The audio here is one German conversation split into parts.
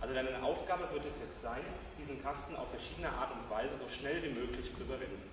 Also deine Aufgabe wird es jetzt sein, diesen Kasten auf verschiedene Art und Weise so schnell wie möglich zu überwinden.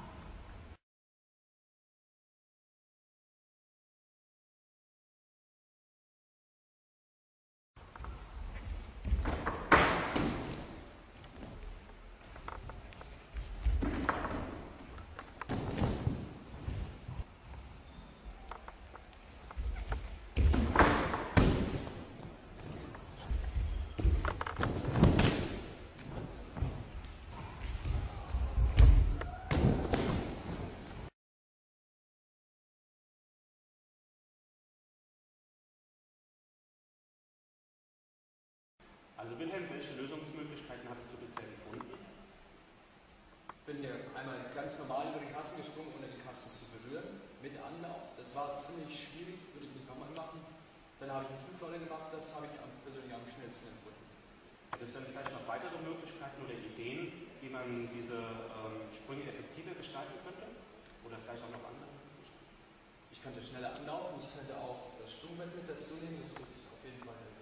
Also Wilhelm, welche Lösungsmöglichkeiten hattest du bisher gefunden? Ich bin hier einmal ganz normal über den Kasten gesprungen, ohne den Kasten zu berühren, mit Anlauf. Das war ziemlich schwierig, würde ich nicht nochmal machen. Dann habe ich eine Flugrolle gemacht, das habe ich persönlich am schnellsten empfunden. Hättest du dann vielleicht noch weitere Möglichkeiten oder Ideen, wie man diese Sprünge effektiver gestalten könnte? Oder vielleicht auch noch andere? Ich könnte schneller anlaufen, ich könnte auch das Sprungbrett mit dazu nehmen, das wird auf jeden Fall helfen.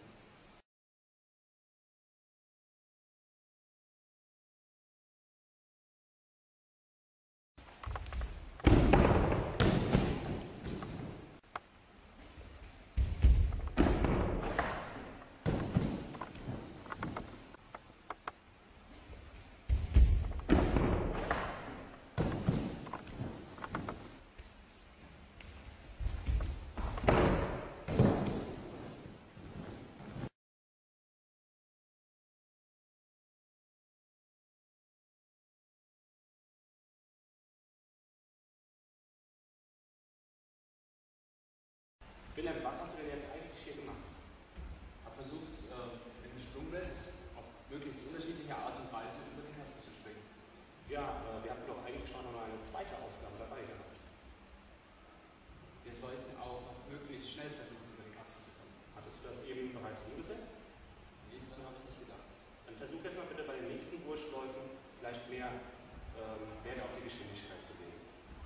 Wilhelm, was hast du denn jetzt eigentlich hier gemacht? Ich habe versucht, mit dem Sprungbrett auf möglichst unterschiedliche Art und Weise über den Kasten zu springen. Ja, wir hatten doch eigentlich schon noch eine zweite Aufgabe dabei gehabt. Wir sollten auch noch möglichst schnell versuchen, über den Kasten zu kommen. Hattest du das eben bereits umgesetzt? Nee, daran habe ich nicht gedacht. Dann versuch jetzt mal bitte bei den nächsten Durchläufen vielleicht mehr Wert auf die Geschwindigkeit zu legen.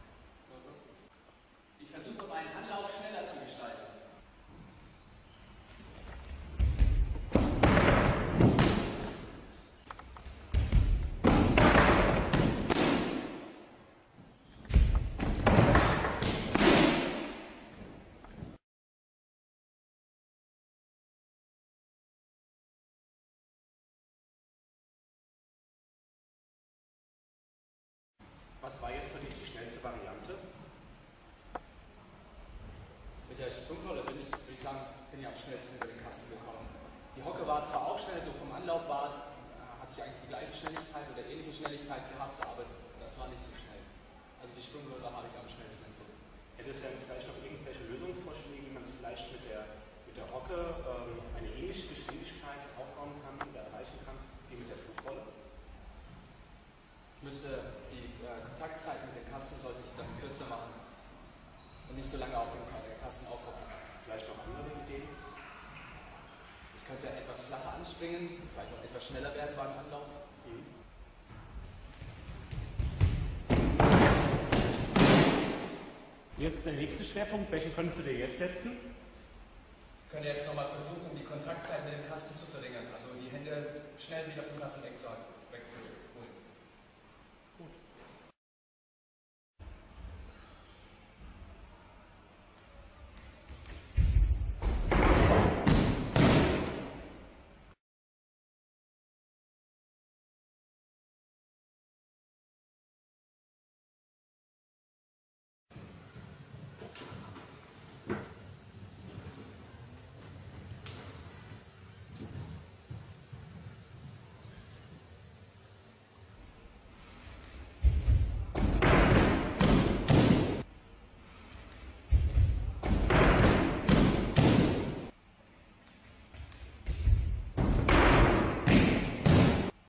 Ich versuche, meinen Anlauf schneller zu gestalten. Was war jetzt für dich die schnellste Variante? Mit der Sprungrolle würde ich sagen, bin ich am schnellsten über den Kasten gekommen. Die Hocke war zwar auch schnell, so vom Anlauf hatte ich eigentlich die gleiche Schnelligkeit oder ähnliche Schnelligkeit gehabt, aber das war nicht so schnell. Also die Sprungrolle habe ich am schnellsten empfunden. Hättest du dann vielleicht noch irgendwelche Lösungsvorschläge, wie man es vielleicht mit der Hocke eine ähnliche Geschwindigkeit aufbauen kann oder erreichen kann, wie mit der Flugrolle? Ich müsste die Kontaktzeit mit dem Kasten sollte ich dann kürzer machen und nicht so lange auf dem Kasten aufhocken. Vielleicht noch andere Ideen? Ich könnte etwas flacher anspringen, vielleicht noch etwas schneller werden beim Anlauf. Jetzt ist der nächste Schwerpunkt. Welchen könntest du dir jetzt setzen? Ich könnte jetzt nochmal versuchen, die Kontaktzeit mit dem Kasten zu verringern, also die Hände schnell wieder vom Kasten wegzuhalten.